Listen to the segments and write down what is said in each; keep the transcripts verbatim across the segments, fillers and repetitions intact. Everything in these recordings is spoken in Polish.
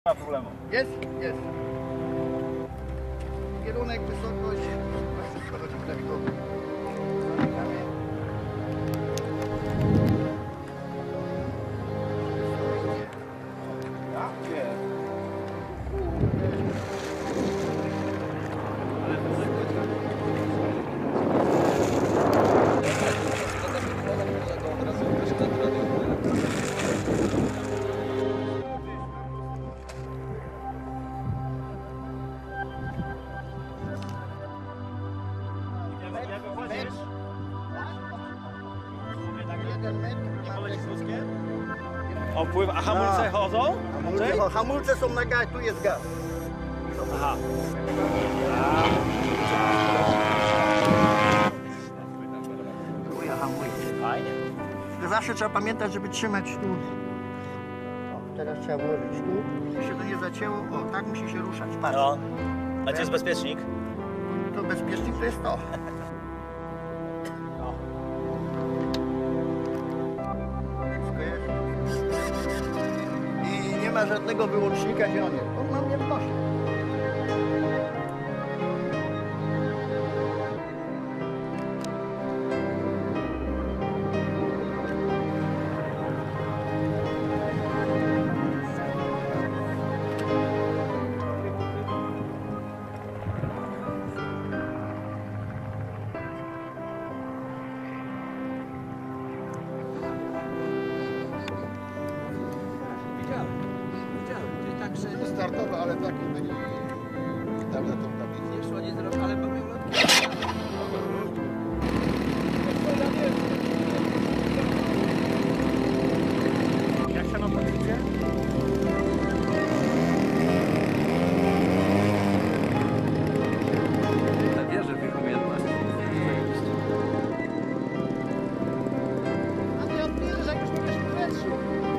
Nie ma problemu. Jest? Jest. Kierunek, wysokość, wszystko chodzi prawidłowo. Tak jest. O, pływa. A hamulce A. chodzą? Hamulce, o, hamulce są na gaz, tu jest gaz. Aha. Hamuje, hamuje. Fajnie. Zawsze trzeba pamiętać, żeby trzymać tu. O, teraz trzeba włożyć tu. Żeby się to nie zacięło. O, tak musi się ruszać. Patrz. No. A gdzie jest bezpiecznik? To bezpiecznik to jest to. No. Wszystko jest. I nie ma żadnego wyłącznika, gdzie on jest. On ma mnie w nosie. Startowe, ale takie będzie. Tam na tą kabinę. Nie szło, nie zrobił, ale były lotki. Jak się na to idzie? Ja wierzę w ich umiejętności. A ty odbierzesz, jak już będziesz w powietrzu.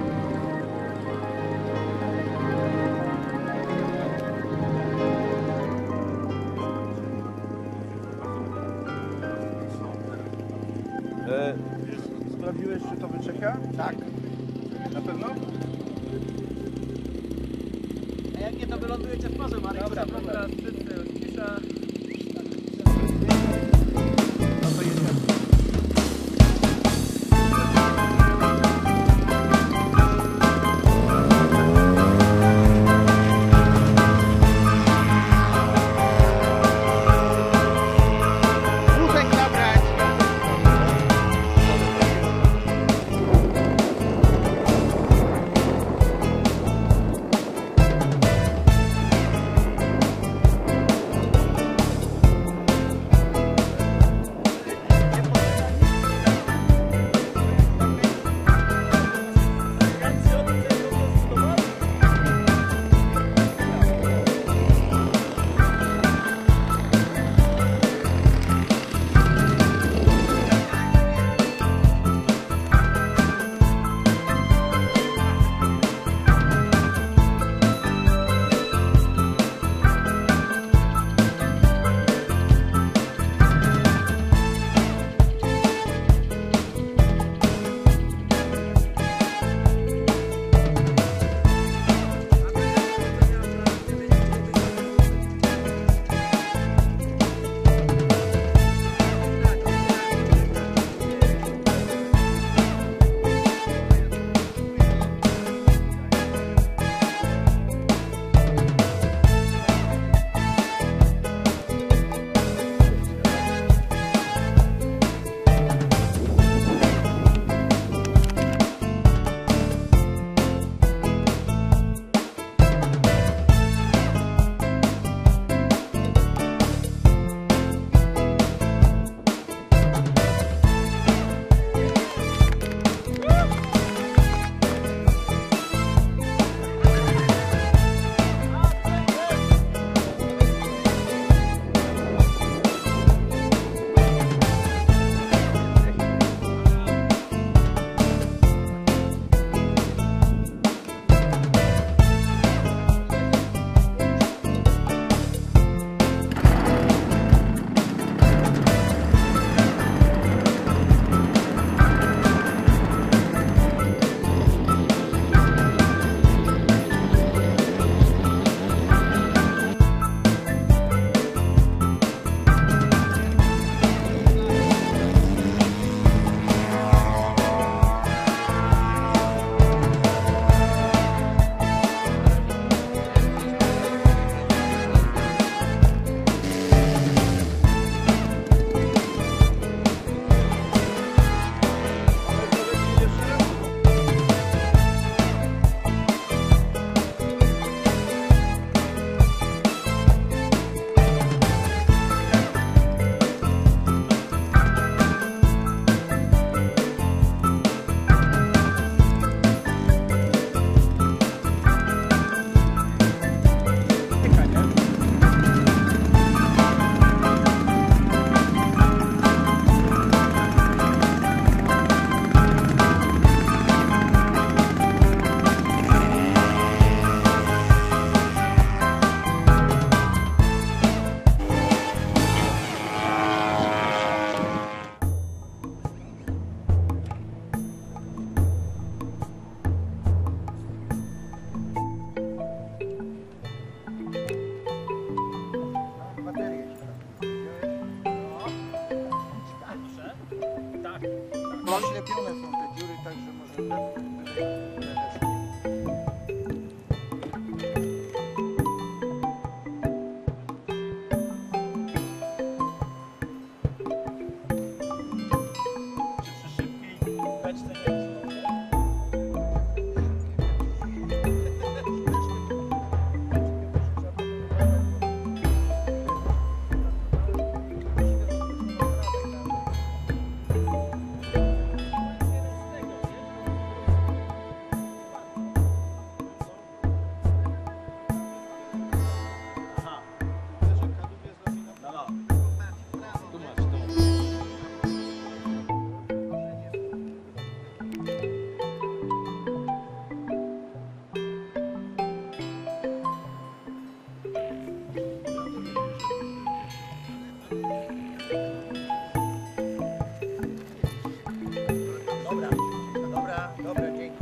E, sprawdziłeś, czy to wyczeka? Tak. Na pewno? A jak nie, to wylądujecie w morzu, Marek. Dobra, dobra. dobra. Cisza. No to jedziemy. Wózek zabrać. Oślepione są te dziury, także może... Czy przy szybkiej beczce nie jest? Dobra, dobra, dobra, dzięki.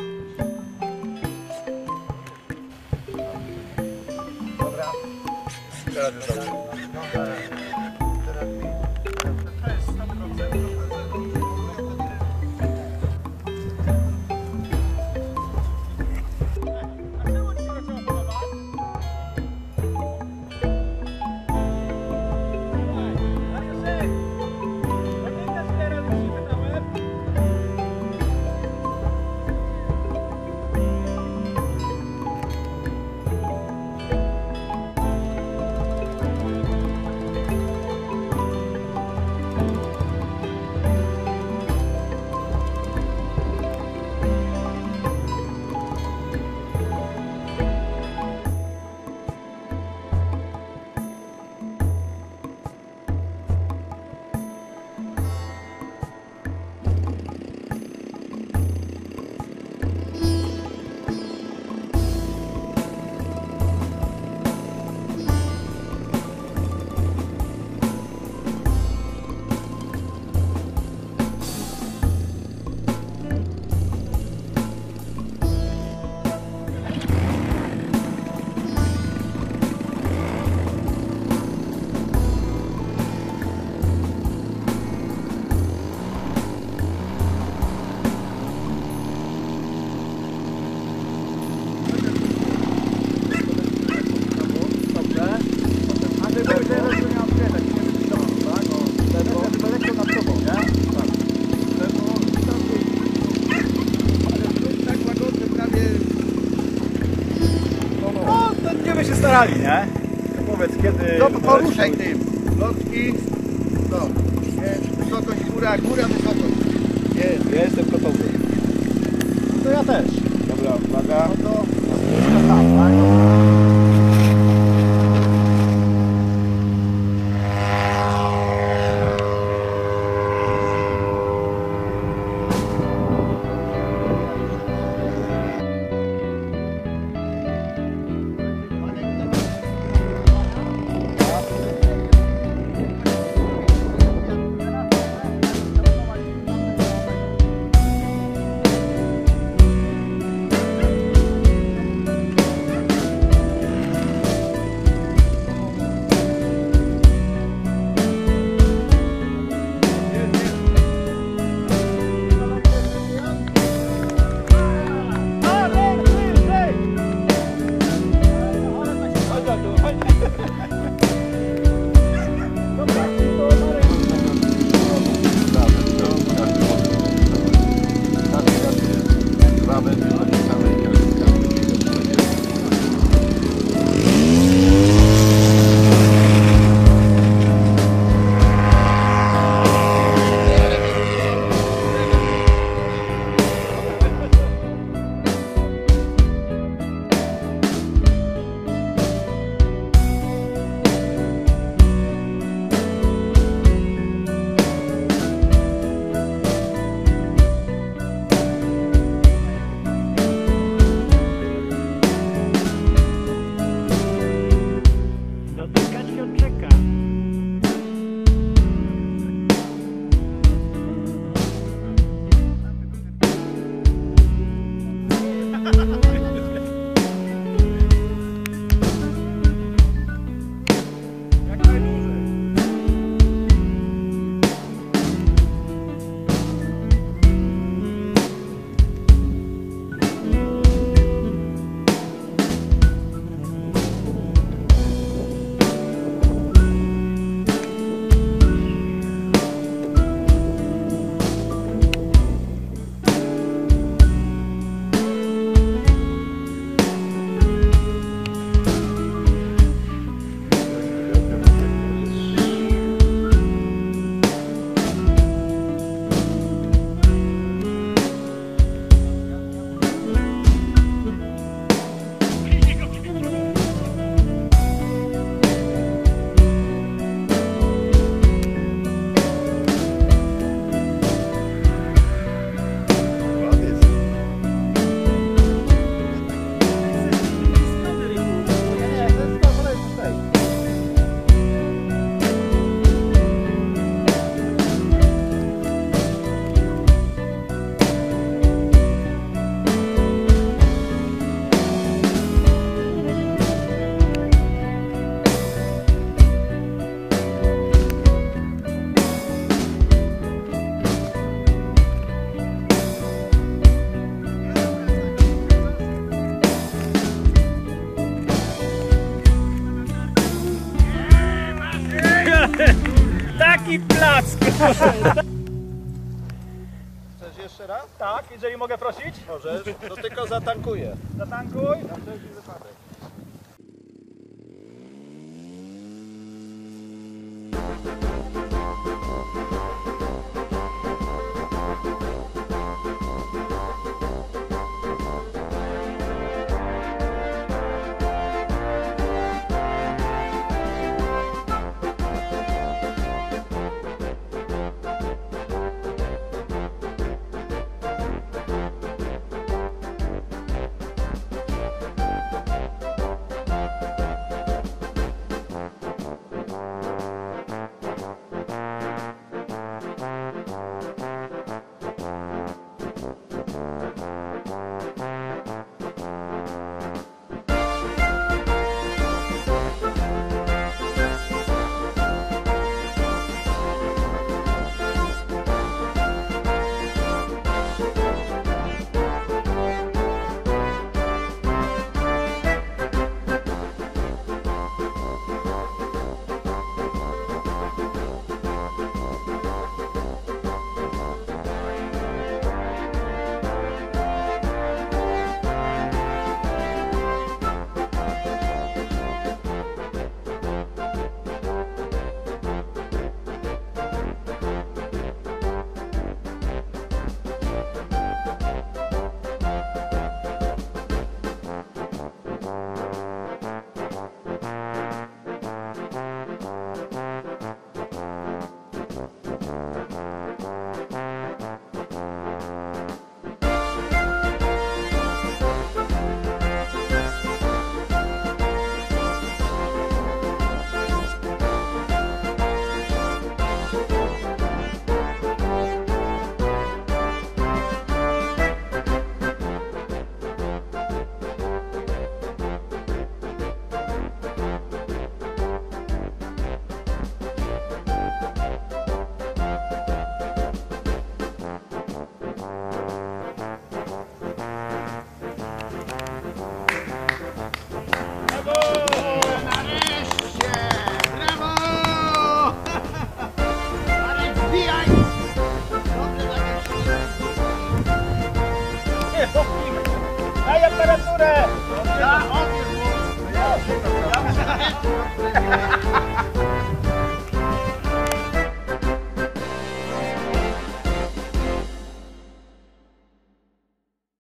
Dobra. Teraz jest dobrze. Dobra. Teraz mi. To jest sto procent. A czemu ci się zaczęło podobać? Mariuszek! Pamiętasz teraz, jak się pytałem? Będziemy się starali, nie? To powiedz kiedy... No, poruszaj tym. Lotki. No. Jest wysokość góra, góra wysokość. Jest, ja jestem gotowy. To ja też. Dobra, uwaga. No to... Tam, tak? Jaki plac! Chcesz jeszcze raz? Tak, jeżeli mogę prosić? Możesz, to tylko zatankuję. Zatankuj. Na wszelki wypadek. Daj temperaturę! Ja odbierz mu! Ja, ja muszę